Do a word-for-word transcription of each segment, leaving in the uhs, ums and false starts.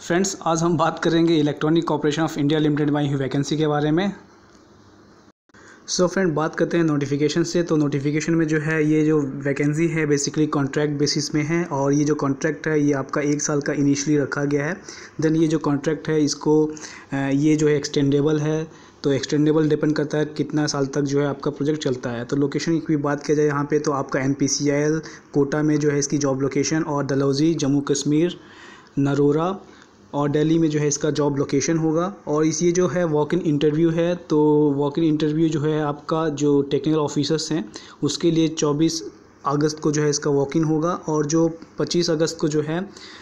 Friends, आज हम बात करेंगे electronic corporation of India limited में आई हुई वैकेंसी के बारे में। सो so फ्रेंड, बात करते हैं नोटिफिकेशन से। तो नोटिफिकेशन में जो है ये जो वैकेंसी है बेसिकली कॉन्ट्रैक्ट बेसिस में है, और ये जो कॉन्ट्रैक्ट है ये आपका एक साल का इनिशियली रखा गया है। देन ये जो कॉन्ट्रैक्ट है इसको ये जो है एक्सटेंडेबल है, तो एक्सटेंडेबल डिपेंड करता है कितना साल तक जो है आपका प्रोजेक्ट चलता है। तो लोकेशन की बात किया जाए यहाँ पे तो आपका N P C I L Kota में जो है इसकी जॉब लोकेशन, और डलहौजी जम्मू कश्मीर, नरोरा और दिल्ली में जो है इसका जॉब लोकेशन होगा। और इस ये जो है वॉक इन इंटरव्यू है, तो वॉक इन इंटरव्यू जो है आपका जो टेक्निकल ऑफिसर्स हैं उसके लिए चौबीस अगस्त को जो है इसका वॉक इन होगा, और जो पच्चीस अगस्त को जो है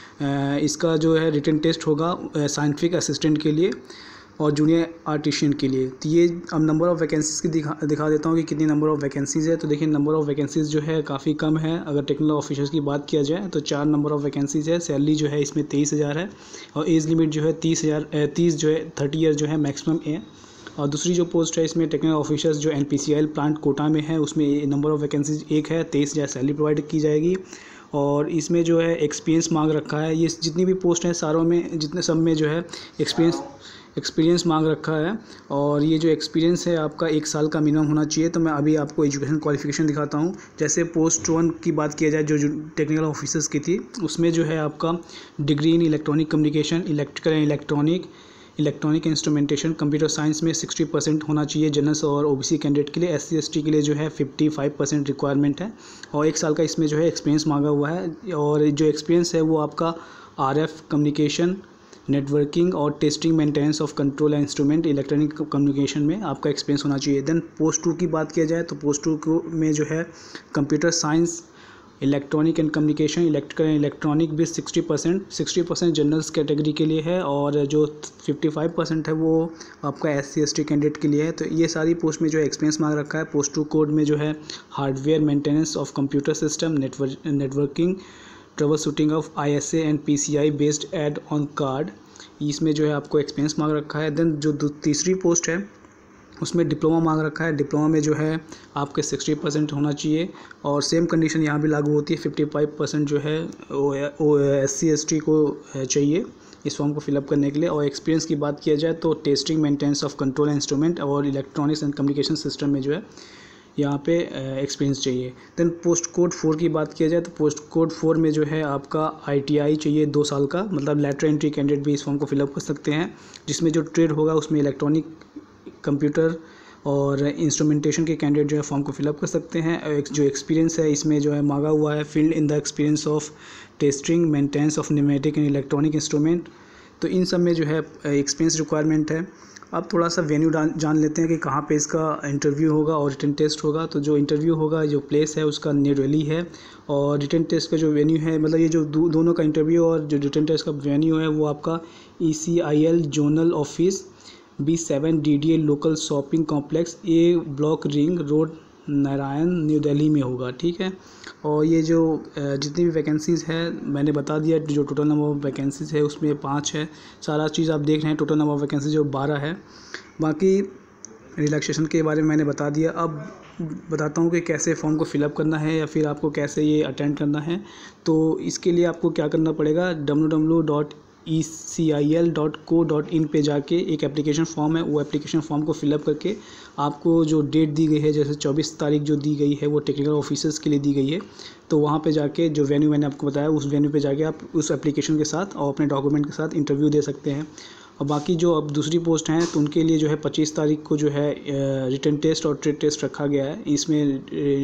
इसका जो है रिटन टेस्ट होगा साइंटिफिक असिस्टेंट के लिए और जूनियर आर्टिशियन के लिए। तो ये अब नंबर ऑफ़ वैकेंसीज़ की दिखा दिखा देता हूँ कि कितनी नंबर ऑफ़ वैकेंसीज़ है। तो देखिए नंबर ऑफ़ वैकेंसीज़ जो है काफ़ी कम है। अगर टेक्निकल ऑफिसर्स की बात किया जाए तो चार नंबर ऑफ़ वैकेंसीज़ है। सैलरी जो है इसमें तेईस हज़ार है, और एज लिमिट जो है तीस हज़ार तीस जो है थर्टी ईयर जो है मैक्सिमम है। और दूसरी जो पोस्ट है इसमें टेक्निकल ऑफिसर्स जो N P C I L plant Kota में है, उसमें नंबर ऑफ़ वैकेंसीज एक है, तेईस हज़ार सैलरी प्रोवाइड की जाएगी। और इसमें जो है एक्सपीरियंस मांग रखा है। ये जितनी भी पोस्ट हैं सारों में जितने सब में जो है एक्सपीरियंस एक्सपीरियंस मांग रखा है, और ये जो एक्सपीरियंस है आपका एक साल का मिनिमम होना चाहिए। तो मैं अभी आपको एजुकेशन क्वालिफिकेशन दिखाता हूँ। जैसे पोस्ट वन की बात किया जाए जो जो टेक्निकल ऑफिसर्स की थी, उसमें जो है आपका degree in electronic communication, electrical and electronic electronic instrumentation, computer science में साठ परसेंट होना चाहिए जनरल और ओबीसी कैंडिडेट के लिए। एस सी एस टी के लिए जो है पचपन परसेंट रिक्वायरमेंट है, और एक साल का इसमें जो है एक्सपीरियंस मांगा हुआ है। और जो एक्सपीरियंस है वो आपका आर एफ कम्युनिकेशन, नेटवर्किंग और testing maintenance of control instrument electronic communication में आपका एक्सपीरियंस होना चाहिए। देन पोस्ट टू की बात किया जाए तो पोस्ट टू को में जो है computer science, electronic and communication, electrical and electronic भी sixty percent sixty percent generals category के लिए है, और जो फिफ्टी फाइव परसेंट है वो आपका S C S T candidate के लिए है। तो ये सारी पोस्ट में जो एक्सपीरियंस मांग रखा है। पोस्ट टू कोड में जो है hardware maintenance of computer system, network networking, trouble shooting of I S A and P C I based add on card, इसमें जो है आपको एक्सपीरियंस मांग रखा है। देन जो तीसरी पोस्ट है उसमें डिप्लोमा मांग रखा है। डिप्लोमा में जो है आपके सिक्सटी परसेंट होना चाहिए, और सेम कंडीशन यहाँ भी लागू होती है। फिफ्टी फाइव परसेंट जो है वो एस सी एस टी को चाहिए इस फॉर्म को फिलअप करने के लिए। और एक्सपीरियंस की बात किया जाए तो testing maintenance of control instrument और इलेक्ट्रॉनिक्स एंड कम्युनिकेशन सिस्टम में जो है यहाँ पे एक्सपीरियंस चाहिए। देन पोस्ट कोड फोर की बात किया जाए तो पोस्ट कोड फोर में जो है आपका आई टी आई चाहिए दो साल का, मतलब लेटर एंट्री कैंडिडेट भी इस फॉर्म को फिलअप कर सकते हैं। जिसमें जो ट्रेड होगा उसमें इलेक्ट्रॉनिक, कंप्यूटर और इंस्ट्रूमेंटेशन के कैंडिडेट जो है फॉर्म को फिलअप कर सकते हैं। जो एक्सपीरियंस है इसमें जो है मांगा हुआ है field in the experience of testing maintenance of pneumatic and electronic instrument. तो इन सब में जो है एक्सपीरियंस रिक्वायरमेंट है। अब थोड़ा सा वेन्यू जान लेते हैं कि कहाँ पे इसका इंटरव्यू होगा और रिटन टेस्ट होगा। तो जो इंटरव्यू होगा, जो प्लेस है उसका न्यू दिल्ली है, और रिटन टेस्ट का जो वेन्यू है, मतलब ये जो दो, दोनों का इंटरव्यू और जो रिटन टेस्ट का वेन्यू है वो आपका E C I L zonal office B seven D D A local shopping complex A block ring road Naraina new Delhi में होगा। ठीक है। और ये जो जितनी भी वैकेंसीज़ है मैंने बता दिया। जो टोटल नंबर ऑफ़ वैकेंसीज़ है उसमें पाँच है। सारा चीज़ आप देख रहे हैं। टोटल नंबर ऑफ़ वैकेंसीज जो बारह है। बाकी रिलैक्सेशन के बारे में मैंने बता दिया। अब बताता हूँ कि कैसे फॉर्म को फिलअप करना है या फिर आपको कैसे ये अटेंड करना है। तो इसके लिए आपको क्या करना पड़ेगा, W W W dot E C I L dot co dot in पे जाके एक एप्लीकेशन फॉर्म है, वो एप्लीकेशन फॉर्म को फिलअप करके आपको जो डेट दी गई है, जैसे चौबीस तारीख जो दी गई है वो टेक्निकल ऑफिसर्स के लिए दी गई है, तो वहाँ पे जाके जो वेन्यू मैंने आपको बताया उस वेन्यू पे जाके आप उस एप्लीकेशन के साथ और अपने डॉक्यूमेंट के साथ इंटरव्यू दे सकते हैं। और बाकी जो अब दूसरी पोस्ट हैं तो उनके लिए जो है पच्चीस तारीख को जो है रिटन टेस्ट और ट्रेड टेस्ट रखा गया है। इसमें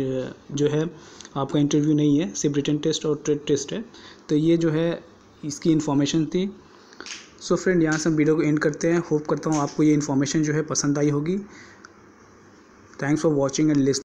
जो है आपका इंटरव्यू नहीं है, सिर्फ रिटन टेस्ट और ट्रेड टेस्ट है। तो ये जो है इसकी इन्फॉर्मेशन थी। सो फ्रेंड, यहाँ से हम वीडियो को एंड करते हैं। होप करता हूँ आपको ये इन्फॉर्मेशन जो है पसंद आई होगी। Thanks for watching and listening.